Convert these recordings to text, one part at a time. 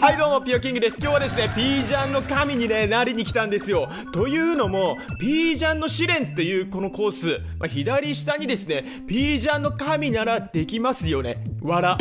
はいどうも、ピオキングです。今日はですね、ピージャンの神にね、なりに来たんですよ。というのも、ピージャンの試練っていうこのコース、左下にですね、ピージャンの神ならできますよね。笑。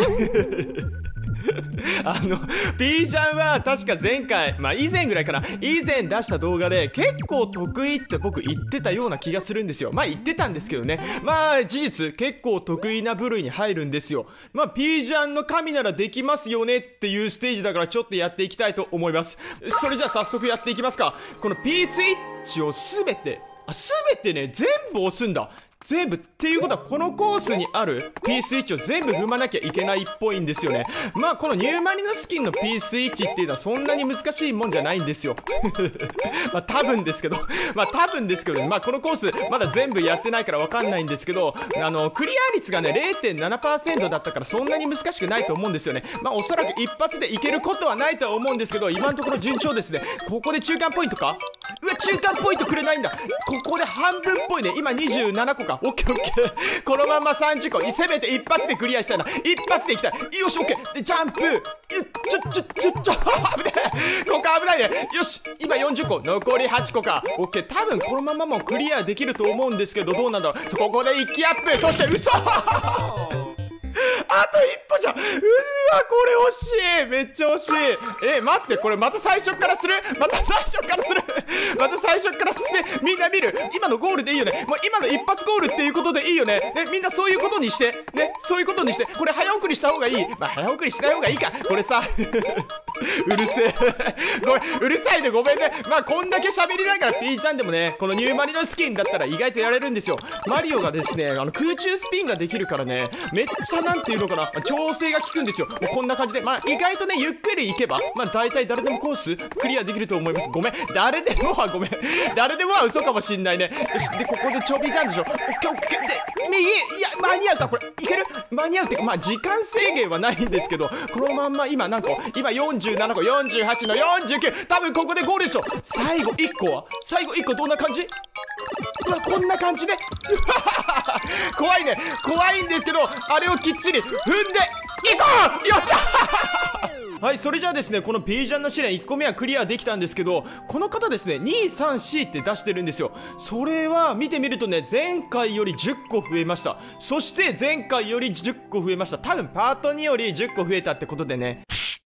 ピージャンは確か前回、以前ぐらいかな、以前出した動画で結構得意って僕言ってたような気がするんですよ。言ってたんですけどね。事実結構得意な部類に入るんですよ。ピージャンの神ならできますよねっていうステージだからちょっとやっていきたいと思います。それじゃあ早速やっていきますか。この P スイッチをすべてね、全部押すんだ。全部っていうことはこのコースにある P スイッチを全部踏まなきゃいけないっぽいんですよね。このニューマリノスキンの P スイッチっていうのはそんなに難しいもんじゃないんですよ。多分ですけどね、このコースまだ全部やってないからわかんないんですけど、クリア率がね 0.7% だったからそんなに難しくないと思うんですよね。おそらく一発でいけることはないとは思うんですけど、今のところ順調ですね。ここで中間ポイントか。うわ、中間ポイントくれないんだ。ここで半分っぽいね。今27個か。オッケーオッケー。このまんま30個。せめて一発でクリアしたいな。一発でいきたい。よし、オッケー。で、ジャンプ。危ねえ。ここ危ないね。よし。今40個。残り8個か。オッケー。多分このままもうクリアできると思うんですけど、どうなんだろう。ここで一気アップ。そして、嘘あと一歩じゃん。うわ、これ惜しい。めっちゃ惜しい。待って、これまた最初からする。また最初からしてみんな見る。今のゴールでいいよね。もう今の一発ゴールっていうことでいいよね。みんなそういうことにしてね。そういうことにして、これ早送りした方がいい。早送りしない方がいいか。これさうるせえごめん、うるさいね、ごめんね。こんだけ喋りながら P ちゃんでもね、このニューマリノスキンだったら意外とやれるんですよ。マリオがですね、空中スピンができるからね、めっちゃなんていうのかな、調整が効くんですよ。もうこんな感じで、意外とね、ゆっくり行けば、大体誰でもコースクリアできると思います。ごめん、誰でもは嘘かもしんないね。よし、で、ここでちょびジャンでしょ。オッケーオッケー。で、右、いや、間に合うか、これ。いける？間に合うっていうか、時間制限はないんですけど、このまんま今何個？今47個、48の49。多分ここでゴールでしょ。最後1個どんな感じ？うわ、こんな感じね。怖いね。怖いんですけど、あれをきっちり踏んでいこう。よっしゃはい、それじゃあですね、このピージャンの試練1個目はクリアできたんですけど、この方ですね、234って出してるんですよ。それは見てみるとね、前回より10個増えました。そして前回より10個増えました。多分パート2より10個増えたってことでね。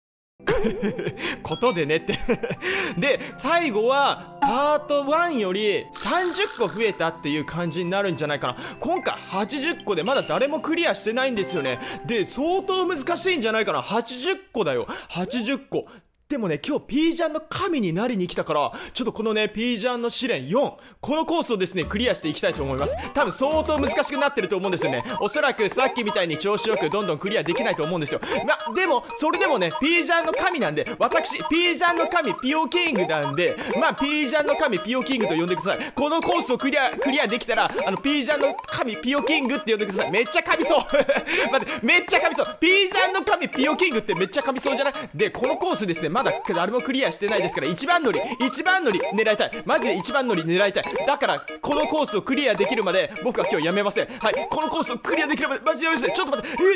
ことでねってで、最後はパート1より30個増えたっていう感じになるんじゃないかな。今回80個でまだ誰もクリアしてないんですよね。で、相当難しいんじゃないかな。80個だよ。80個。でもね、今日ピージャンの神になりに来たから、ちょっとこのね、ピージャンの試練4、このコースをですね、クリアしていきたいと思います。多分相当難しくなってると思うんですよね。おそらくさっきみたいに調子よくどんどんクリアできないと思うんですよ。でも、それでもね、ピージャンの神なんで、私、ピージャンの神、ピオキングなんで、ピージャンの神、ピオキングと呼んでください。このコースをクリアできたら、ピージャンの神、ピオキングって呼んでください。めっちゃ噛みそう待って、めっちゃ噛みそう。ピージャンの神、ピオキングってめっちゃ噛みそうじゃない？で、このコースですね、まだ誰もクリアしてないですから、一番乗り狙いたい。マジで一番乗り狙いたい。だからこのコースをクリアできるまで僕は今日やめません。はい、このコースをクリアできるまでマジでやめません。ちょっと待って、危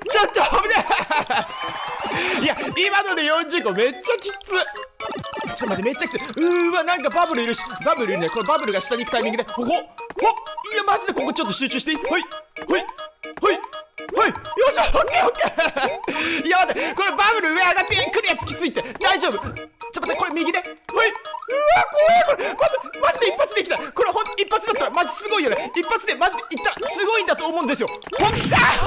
ねえいや、今ので40個めっちゃきつ。ちょっと待って、めっちゃきつい。なんかバブルいるし、バブルいるね。このバブルが下に行くタイミングで、いや、マジでここちょっと集中していい？よっしゃ、オッケーオッケーいや、待って、これバブル上上がってくるやつきついって。大丈夫？ちょっと待って、これ右で。うわ、怖い。これ待って、マジで一発できた。これほんと一発だったらマジすごいよね。一発でマジでいったらすごいんだと思うんですよ。やられ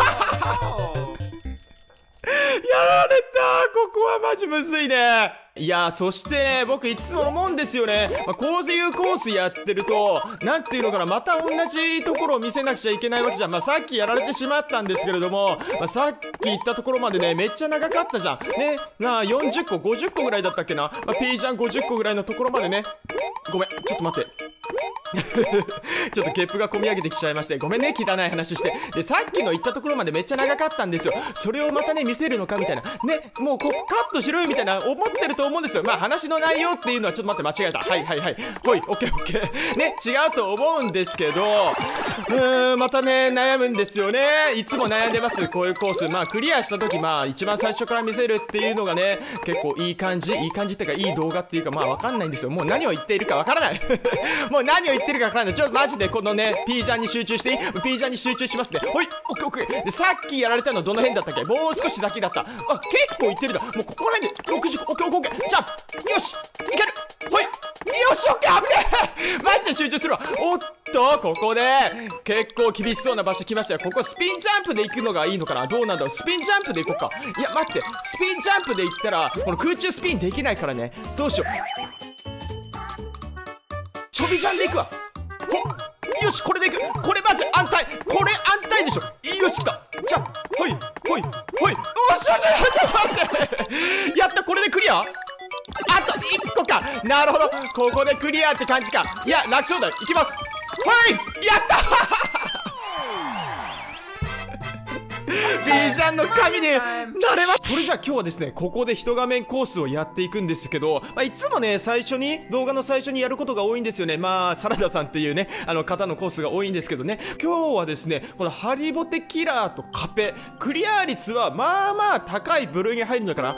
た。ここはマジむずいね。いやー、そしてね、僕いつも思うんですよね。こういうコースやってると、なんていうのかな、また同じところを見せなくちゃいけないわけじゃん。さっきやられてしまったんですけれども、さっき言ったところまでね、めっちゃ長かったじゃん。ね、40個、50個ぐらいだったっけな。ピージャン50個ぐらいのところまでね。ごめん、ちょっと待って。 ちょっとゲップが込み上げてきちゃいまして、ごめんね、汚い話して。で、さっきの言ったところまでめっちゃ長かったんですよ。それをまたね、見せるのかみたいな。ね、もうここカットしろよみたいな思ってると思うんですよ。まあ話の内容っていうのはちょっと待って、間違えた。はいはいはい。ほい、オッケーオッケー。ね、違うと思うんですけど、またね、悩むんですよね。いつも悩んでます、こういうコース。まあクリアした時、まあ一番最初から見せるっていうのがね、結構いい感じってかいい動画っていうか、まあわかんないんですよ。もう何を言っているかわからない。もう何を言ってるかわからない。ちょっとマジでこのね、ピージャンに集中していい？ピージャンに集中しますね。ほい、オッケーオッケー。で、さっきやられたのどの辺だったっけ？もう少し先だった。あ、結構いってるんだ。もうここら辺で60、オッケーオッケー。ジャンプ！よし！いける！ほい！よし、オッケー！危ねえ！マジで集中するわ。おっと、ここで結構厳しそうな場所来ましたよ。ここスピンジャンプで行くのがいいのかな？どうなんだろう。スピンジャンプで行こうか。いや、待って。スピンジャンプで行ったら、この空中スピンできないからね。どうしよう。ちょびジャンで行くわ。よし、これで行く。これマジ安泰。これ安泰でしょ。よし、来た。じゃあ、ほい、ほい、ほい。おしよしよしよし。やった、これでクリア？あと1個か。なるほど。ここでクリアって感じか。いや、楽勝だよ。いきます。はい、やったビージャンの神になれます。それじゃあ今日はですね、ここで一画面コースをやっていくんですけど、いつもね、動画の最初にやることが多いんですよね。まあ、サラダさんっていうね、方のコースが多いんですけどね。今日はですね、このハリボテキラーとカペ、クリア率はまあまあ高い部類に入るのかな？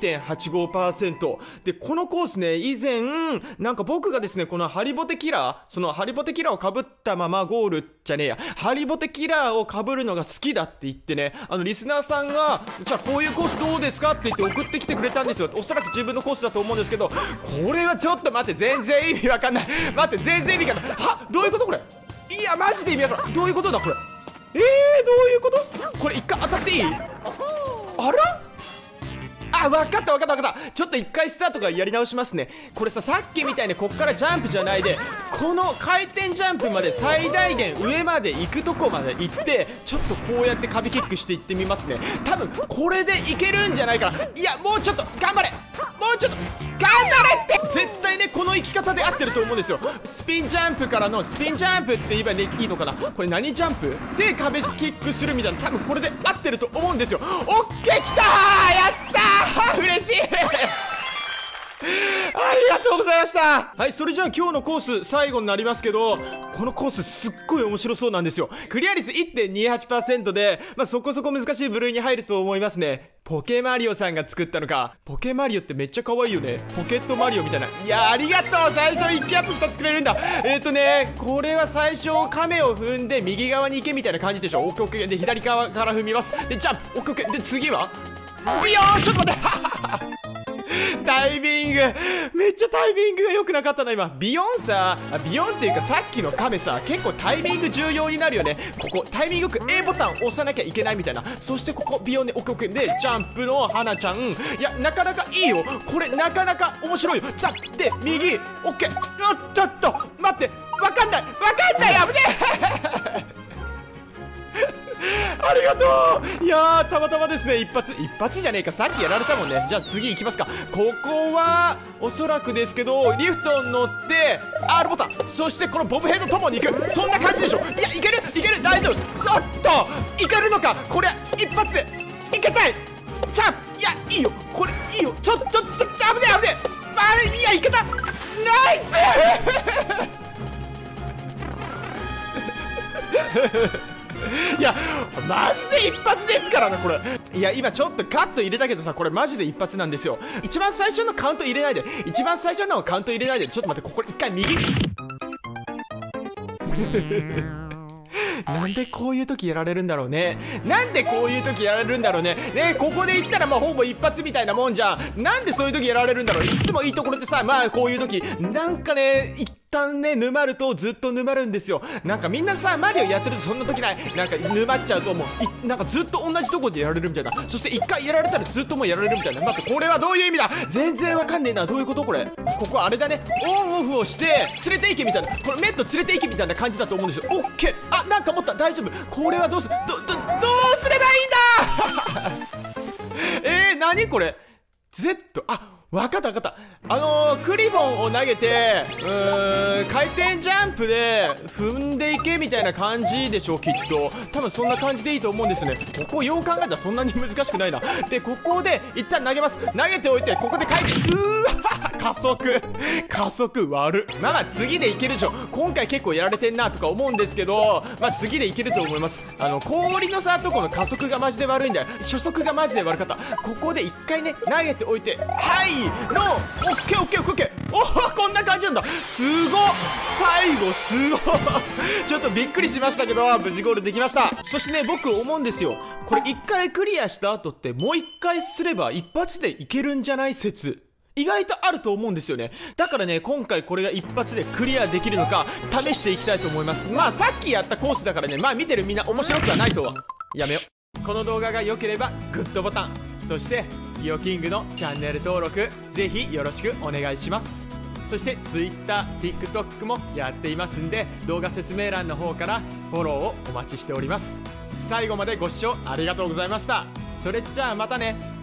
2.85%。で、このコースね、以前、なんか僕がですね、このハリボテキラー、そのハリボテキラーを被ったままゴールじゃねえや、ハリボテキラーを被るのが好きだって言ってね、リスナーさんが、じゃあこういうコースどうですかって言って送ってきてくれたんですよ。おそらく自分のコースだと思うんですけど、これはちょっと待って、全然意味わかんない。待って、全然意味わかんない。は、どういうことこれ？いや、マジで意味わかんない。どういうことだこれ？どういうこと？これ一回当たっていい？あら？あ、わかったわかったわかった。ちょっと一回スタートからやり直しますね。これさっきみたいにこっからジャンプじゃないで、この回転ジャンプまで最大限上まで行くとこまで行って、ちょっとこうやって壁キックしていってみますね。多分これでいけるんじゃないかな。いや、もうちょっと頑張れ、もうちょっと頑張れって。絶対ね、この生き方で合ってると思うんですよ。スピンジャンプからのスピンジャンプって言えばね、いいのかな。これ何ジャンプで壁キックするみたいな、多分これで合ってると思うんですよ。オッケー、きたー、やったー、嬉しいありがとうございました。はい、それじゃあ今日のコース最後になりますけど、このコースすっごい面白そうなんですよ。クリア率 1.28% で、そこそこ難しい部類に入ると思いますね。ポケマリオさんが作ったのか。ポケマリオってめっちゃ可愛いよね。ポケットマリオみたいな。いや、ありがとう。最初1キャップ2つくれるんだ。これは最初亀を踏んで右側に行けみたいな感じでしょ。オッケーオッケー。で、左側から踏みます。で、ジャンプ。オッケーオッケー。で、次はビヨーン。ちょっと待ってタイミング、めっちゃタイミングが良くなかったな今。ビヨンさ、ビヨンっていうかさっきの亀さ、結構タイミング重要になるよね。ここタイミングよく A ボタン押さなきゃいけないみたいな。そしてここビヨンでオッケーオッケーでジャンプの花ちゃん。いや、なかなかいいよこれ、なかなか面白いよ。ジャンプで右オッケー。ちょっと待って、わかんない危ねえありがとう。いやー、たまたまですね、一発じゃねえか。さっきやられたもんね。じゃあ次行きますか。ここはおそらくですけど、リフトに乗って R ボタン、そしてこのボブヘッドともに行く、そんな感じでしょ。いや、いける、大丈夫。おっと、いけるのか。これ一発でいけたい。ジャンプ、いや、いいよこれ、いいよ。ちょっと危ねえ。いや、いけた。ナイスいや、マジで一発ですからねこれ。いや、今ちょっとカット入れたけどさ、これマジで一発なんですよ。一番最初のカウント入れないで。ちょっと待って、ここ一回右なんでこういう時やられるんだろうね。ここで言ったらほぼ一発みたいなもんじゃん。なんでそういう時やられるんだろう。いつもいいところってさ、こういう時なんかね、一旦ね、沼るとずっと沼るんですよ。なんかみんなさ、マリオやってるとそんな時ない。なんか沼っちゃうともうなんかずっと同じとこでやられるみたいな。そして一回やられたらずっともうやられるみたいな。待って、これはどういう意味だ。全然わかんねえな。どういうことこれ。ここあれだね、オンオフをして連れて行けみたいな。これメット連れて行けみたいな感じだと思うんですよ。オッケー。あ、なんか持った。大丈夫。これはどうすればいいんだ何これ。何 Z、わかったわかった。クリボンを投げて、回転ジャンプで踏んでいけみたいな感じでしょう、きっと。多分そんな感じでいいと思うんですね。ここよう考えたらそんなに難しくないな。で、ここで一旦投げます。投げておいて、ここで回転。加速悪っ。まあ次でいけるでしょ。今回結構やられてんなとか思うんですけど、次でいけると思います。氷のさとこの加速がマジで悪いんだよ。初速がマジで悪かった。ここで一回ね投げておいて、はいのオッケーオッケーオッケー。おお、こんな感じなんだ。すごっ、最後すごっちょっとびっくりしましたけど、無事ゴールできました。そしてね、僕思うんですよ。これ一回クリアした後ってもう一回すれば一発でいけるんじゃない説、意外とあると思うんですよね。だからね、今回これが一発でクリアできるのか試していきたいと思います。さっきやったコースだからね、見てるみんな面白くはないとはやめよ。この動画が良ければグッドボタン、そしてイオキングのチャンネル登録ぜひよろしくお願いします。そして Twitter、TikTok もやっていますんで、動画説明欄の方からフォローをお待ちしております。最後までご視聴ありがとうございました。それじゃあまたね。